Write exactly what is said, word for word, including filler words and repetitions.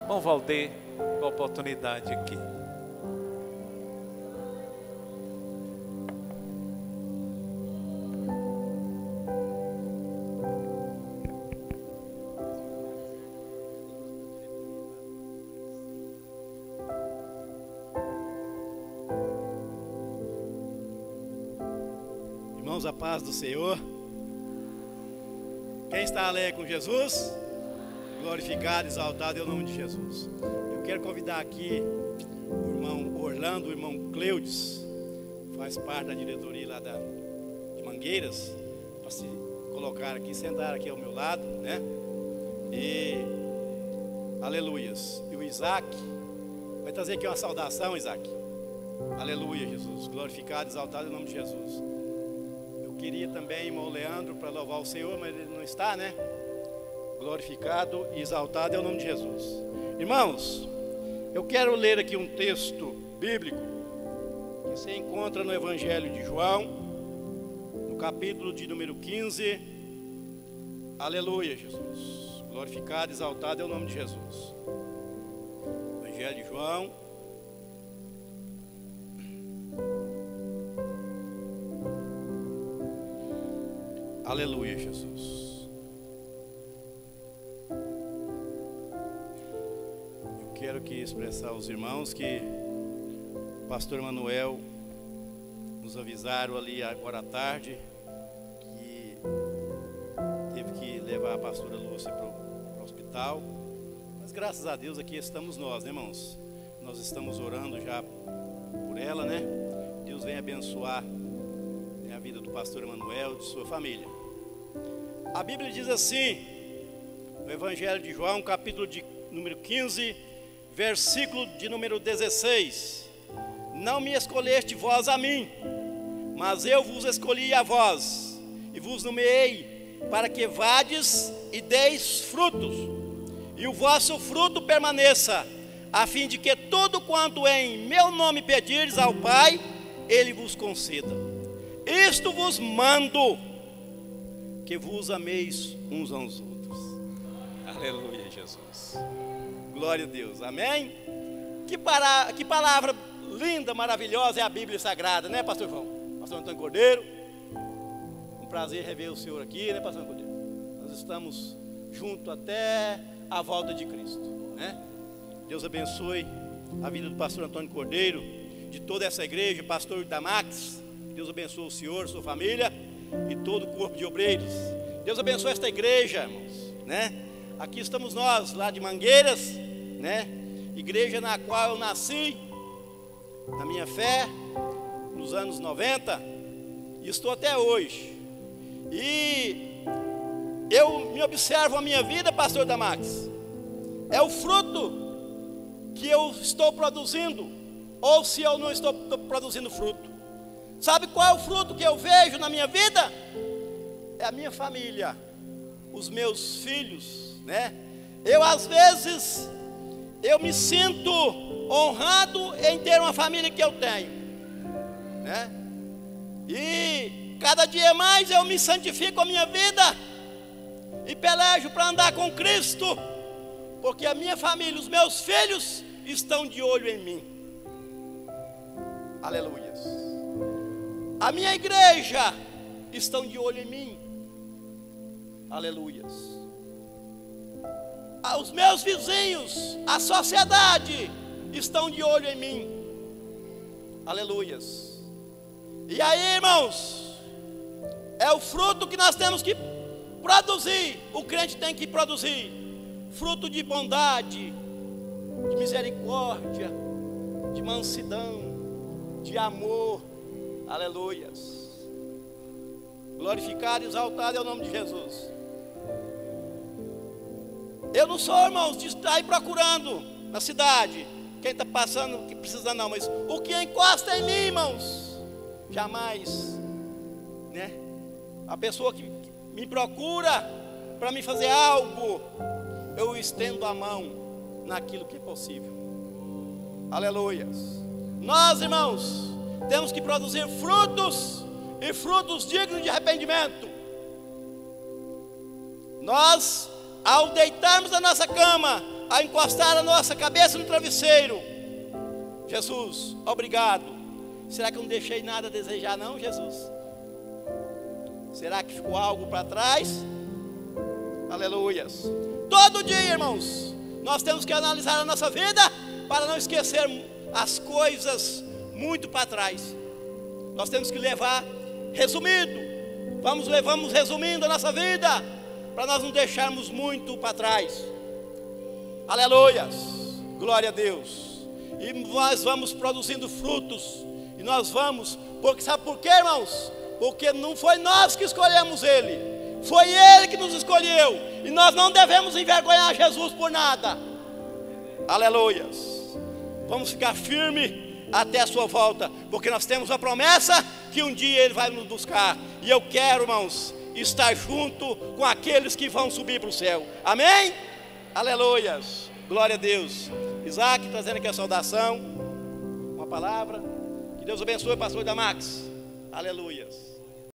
Irmão Valdir, com a oportunidade aqui. Irmãos, a paz do Senhor. Quem está alegre com Jesus? Glorificado, exaltado é o nome de Jesus. Eu quero convidar aqui o irmão Orlando, o irmão Cleudes, faz parte da diretoria lá da, de Mangueiras, para se colocar aqui, sentar aqui ao meu lado, né? E aleluias. E o Isaac vai trazer aqui uma saudação, Isaac. Aleluia, Jesus. Glorificado, exaltado é o nome de Jesus. Eu queria também, irmão Leandro, para louvar o Senhor, mas ele não está, né? Glorificado e exaltado é o nome de Jesus. Irmãos, eu quero ler aqui um texto bíblico que se encontra no Evangelho de João, no capítulo de número quinze. Aleluia, Jesus. Glorificado e exaltado é o nome de Jesus. Evangelho de João, aleluia, Jesus. Quero aqui expressar aos irmãos que o pastor Manuel nos avisaram ali agora à tarde que teve que levar a pastora Lúcia para o hospital, mas graças a Deus aqui estamos nós, né, irmãos? Nós estamos orando já por ela, né? Deus vem abençoar, né, a vida do pastor Manuel e de sua família. A Bíblia diz assim, no Evangelho de João, capítulo de número quinze, versículo de número dezesseis: não me escolheste vós a mim, mas eu vos escolhi a vós, e vos nomeei, para que vades e deis frutos, e o vosso fruto permaneça, a fim de que tudo quanto em meu nome pedires ao Pai, Ele vos conceda. Isto vos mando, que vos ameis uns aos outros. Aleluia, Jesus. Glória a Deus, amém? Que, para, que palavra linda, maravilhosa é a Bíblia Sagrada, né, pastor João? Pastor Antônio Cordeiro, um prazer rever o senhor aqui, né, pastor Cordeiro? Nós estamos juntos até a volta de Cristo, né? Deus abençoe a vida do pastor Antônio Cordeiro, de toda essa igreja, pastor Itamax. Deus abençoe o senhor, sua família e todo o corpo de obreiros. Deus abençoe esta igreja, irmãos, né? Aqui estamos nós, lá de Mangueiras, né? Igreja na qual eu nasci, na minha fé, nos anos noventa, e estou até hoje. E eu me observo a minha vida, pastor Damax, é o fruto que eu estou produzindo, ou se eu não estou produzindo fruto. Sabe qual é o fruto que eu vejo na minha vida? É a minha família, os meus filhos, né? Eu às vezes eu me sinto honrado em ter uma família que eu tenho, né? E cada dia mais eu me santifico a minha vida e pelejo para andar com Cristo, porque a minha família, os meus filhos estão de olho em mim. Aleluia. A minha igreja estão de olho em mim. Aleluias. Os meus vizinhos, a sociedade estão de olho em mim. Aleluias. E aí, irmãos, é o fruto que nós temos que produzir. O crente tem que produzir fruto de bondade, de misericórdia, de mansidão, de amor. Aleluias. Glorificado e exaltado é o nome de Jesus. Eu não sou, irmãos, de estar aí procurando na cidade quem está passando, que precisa não, mas o que encosta em mim, irmãos, jamais, né? A pessoa que me procura para me fazer algo, eu estendo a mão naquilo que é possível. Aleluias. Nós, irmãos, temos que produzir frutos, e frutos dignos de arrependimento. Nós, ao deitarmos na nossa cama, a encostar a nossa cabeça no travesseiro. Jesus, obrigado. Será que eu não deixei nada a desejar não, Jesus? Será que ficou algo para trás? Aleluias. Todo dia, irmãos, nós temos que analisar a nossa vida para não esquecer as coisas muito para trás. Nós temos que levar resumido. Vamos, vamos resumindo a nossa vida para nós não deixarmos muito para trás. Aleluias. Glória a Deus. E nós vamos produzindo frutos. E nós vamos, porque sabe por quê, irmãos? Porque não foi nós que escolhemos Ele, foi Ele que nos escolheu. E nós não devemos envergonhar Jesus por nada. Aleluias. Vamos ficar firme até a sua volta, porque nós temos a promessa que um dia Ele vai nos buscar. E eu quero, irmãos, estar junto com aqueles que vão subir para o céu. Amém? Aleluias. Glória a Deus. Isaac trazendo aqui a saudação, uma palavra. Que Deus abençoe o pastor Damax. Aleluias.